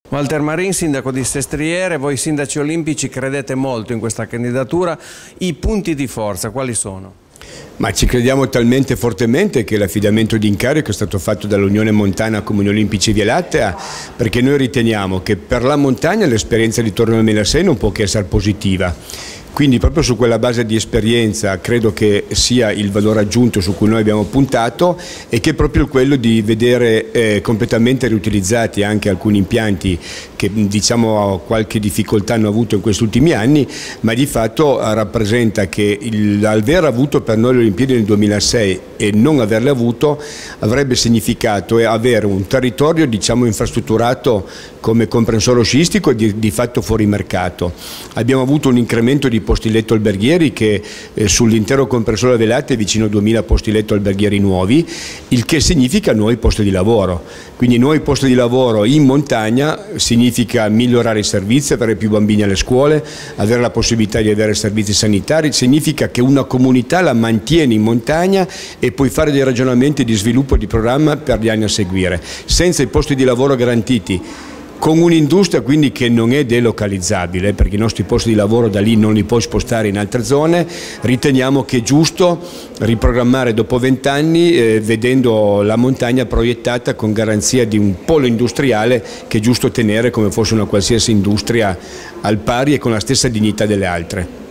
Walter Marin, sindaco di Sestriere, voi sindaci olimpici credete molto in questa candidatura, i punti di forza quali sono? Ma ci crediamo talmente fortemente che l'affidamento di incarico è stato fatto dall'Unione Montana Comuni Olimpici Via Lattea, perché noi riteniamo che per la montagna l'esperienza di Torino 2006 non può che essere positiva. Quindi proprio su quella base di esperienza credo che sia il valore aggiunto su cui noi abbiamo puntato e che è proprio quello di vedere completamente riutilizzati anche alcuni impianti che diciamo qualche difficoltà hanno avuto in questi ultimi anni, ma di fatto rappresenta che l'aver avuto per noi le Olimpiadi nel 2006 e non averle avuto avrebbe significato avere un territorio diciamo infrastrutturato come comprensore sciistico e di fatto fuori mercato. Abbiamo avuto un incremento di posti letto alberghieri che sull'intero comprensore Velate è vicino a 2000 posti letto alberghieri nuovi, il che significa nuovi posti di lavoro. Quindi nuovi posti di lavoro in montagna significa migliorare i servizi, avere più bambini alle scuole, avere la possibilità di avere servizi sanitari, significa che una comunità la mantiene in montagna e puoi fare dei ragionamenti di sviluppo di programma per gli anni a seguire. Senza i posti di lavoro garantiti, con un'industria quindi che non è delocalizzabile, perché i nostri posti di lavoro da lì non li puoi spostare in altre zone, riteniamo che è giusto riprogrammare dopo 20 anni vedendo la montagna proiettata con garanzia di un polo industriale che è giusto tenere come fosse una qualsiasi industria al pari e con la stessa dignità delle altre.